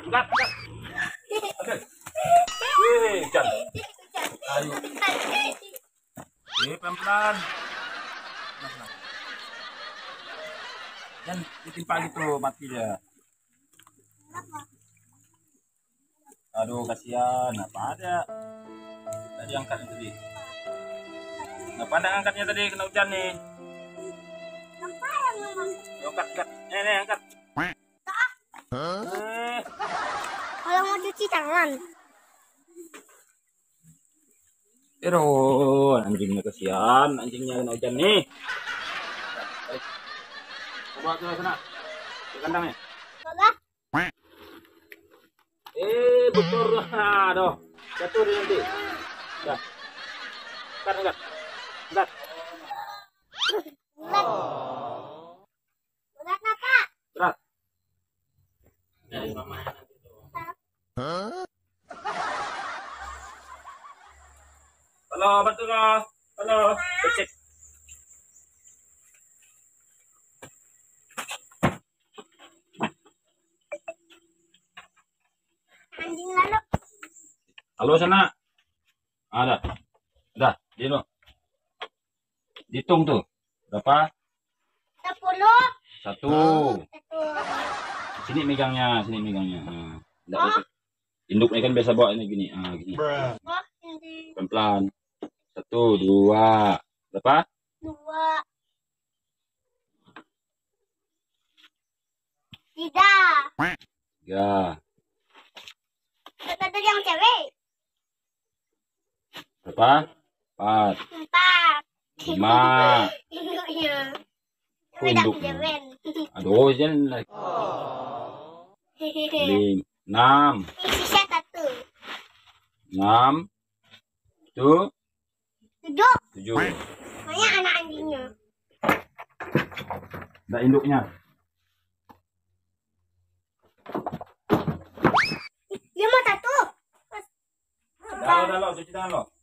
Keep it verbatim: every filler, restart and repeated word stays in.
Angkat, angkat. Oke. Wih, Jan. Ayo. Ini pelan-pelan. Dan ditimpa gitu mati dia. Aduh, kasihan. Apa ada? Tadi angkat tadi. Nggak pandang angkatnya tadi, kena hujan nih. Angkat, angkat. Eh, nih, angkat. Eh. Kalau mau cuci tangan. Ero, anjingnya kasihan, anjingnya kena hujan nih. Coba ke sana, ke kandangnya. Coba. Eh, bocor lah, aduh, jatuh dia nanti. Dah, angkat, angkat, angkat. Berat. Berat apa? Berat. Dari mama. Halo, bantu lo. Halo, cek. Anjing lalu. Halo sana. Ada. Udah, di lo. Dihitung tuh. Berapa? Sepuluh. Satu. Satu. Sini megangnya, sini megangnya. Nah, enggak bisa. Induknya kan biasa bawa ini gini. Ah, gini. Oh, ini. Pelan-pelan. Satu, dua. Berapa? Dua. Tiga. Tiga. Tadi yang cewek. Berapa? Empat. Empat. Lima. Induknya. Oh, induknya. Aduh, jangan lagi. Lima. Enam. Sisa satu. Enam. Tujuh. Tujuh. Tujuh. Banyak anak anjingnya. Ada induknya. Dia mau satu. Dah, dah, lo, cuci tangan lo.